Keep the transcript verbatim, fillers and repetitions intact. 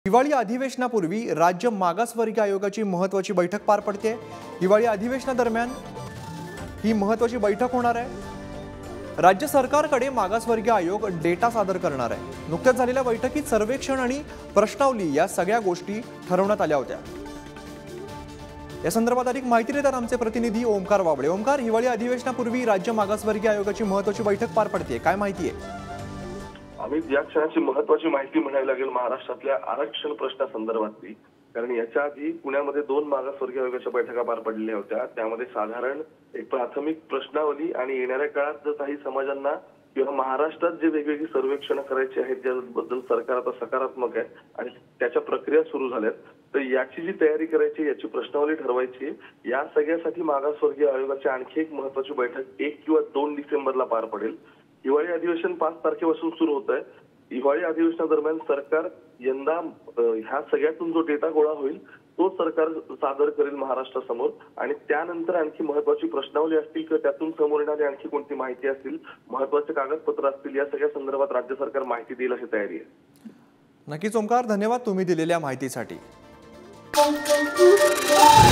हिवाळी अधिवेशनापूर्वी राज्य मागासवर्गीय आयोगाची महत्त्वाची बैठक पार पडते। हिवाळी अधिवेशनादरम्यान ही महत्त्वाची बैठक होणार आहे। राज्य सरकारकडे मागासवर्गीय आयोग डेटा सादर करणार आहे। नुकत्याच झालेल्या बैठकीत सर्वेक्षण आणि प्रश्नावली या सगळ्या गोष्टी ठरवण्यात आल्या होत्या। या संदर्भात अधिक माहिती देतात आमचे प्रतिनिधी ओमकार वाबळे। ओमकार, हिवाळी अधिवेशनापूर्वी राज्य मागासवर्गीय आयोगाची महत्त्वाची बैठक पार पडते, काय माहिती आहे? अमित, या क्षणाची महत्त्वाची माहिती म्हणायला लागेल महाराष्ट्रातल्या आरक्षण प्रश्नासंदर्भातली। कारण याच्या आधी पुण्यामध्ये दोन मागासवर्गीय आयोगाच्या बैठका पार पडलेल्या होत्या। त्यामध्ये साधारण एक प्राथमिक प्रश्नावली आणि येणाऱ्या काळात जर काही समाजांना किंवा महाराष्ट्रात जे वेगवेगळी सर्वेक्षण करायची आहेत ज्याबद्दल सरकार आता सकारात्मक आहे आणि त्याच्या प्रक्रिया सुरू झाल्यात, तर याची जी तयारी करायची, याची प्रश्नावली ठरवायची, या सगळ्यासाठी मागासवर्गीय आयोगाची आणखी एक महत्त्वाची बैठक एक किंवा दोन डिसेंबरला पार पडेल। हिवाळी अधिवेशन पाच तारखेपासून सुरू होत आहे। हिवाळी अधिवेशनादरम्यान सरकार यंदा ह्या सगळ्यातून जो डेटा गोळा होईल तो सरकार सादर करेल महाराष्ट्रासमोर आणि त्यानंतर आणखी महत्त्वाची प्रश्नावली असतील किंवा त्यातून समोर येणारी आणखी कोणती माहिती असतील, महत्त्वाचे कागदपत्र असतील, या सगळ्या संदर्भात राज्य सरकार माहिती देईल अशी तयारी आहे। नक्कीच ओमकार, धन्यवाद तुम्ही दिलेल्या माहितीसाठी।